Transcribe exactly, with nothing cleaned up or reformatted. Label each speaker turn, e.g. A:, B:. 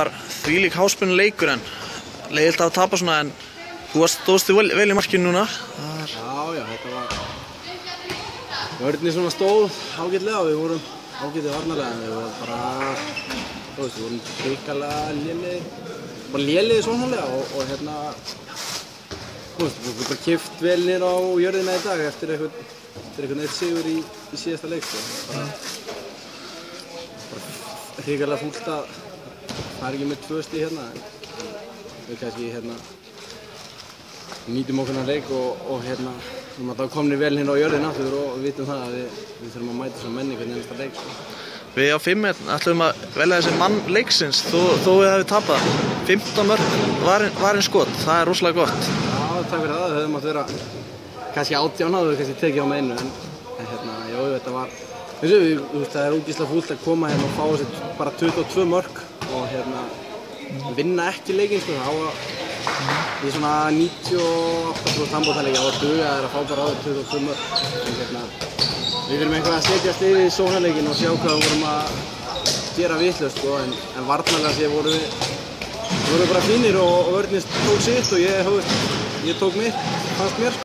A: Þvílík háspennu leikur en leiðilegt að tapa svona, en þú stóðst þig vel, vel í markinu núna.
B: Já, já, þetta var vörnin svona stóð ágætlega og við vorum ágætið varnarlega, en við vorum bara, þú veist, við vorum hrikalega lélegir, bara lélegir svonarlega og, og hérna, þú veist, við vorum bara kippt vel niður á jörðina í dag eftir einhvern, eftir einhvern eitt sigur í, í síðasta leik, sko. Bara, bara hrikalega fúlt að það er ekki með tvö stig hérna, en við kannski hérna nýtum okkur að leik og, og hérna við erum komnir vel hérna á jörðina aftur og við vitum það að við, við þurfum að mæta svona menni hvernig einasta leik, sko.
A: Við á fimm ætlum að velja þessi mann leiksins þó, þó við hefum tapað. fimmtán mörk varin, varin skot, það er rosalega gott.
B: Já, takk fyrir það, það hefði mátt vera kannski átján hafðu við kannski tekið á með einu, en, en hérna, já, þetta var þessu, við, það er ógeðslega fúlt að koma hérna og fá þessi bara tuttugu og tvö mörk og hérna vinna ekki leikinn, sko, það á að í svona níutíu og átta prósent handboltaleiki á að duga er að fá bara á tuttugu og tvö mörk. Hérna, við þurfum eitthvað að setjast yfir í sóknarleikinn og sjá hvað við vorum að gera vitlaust, sko, en, en varnarlega séð vorum við, vorum við bara fínir og, og vörnin tók sitt og ég, ég tók mitt, fannst mér.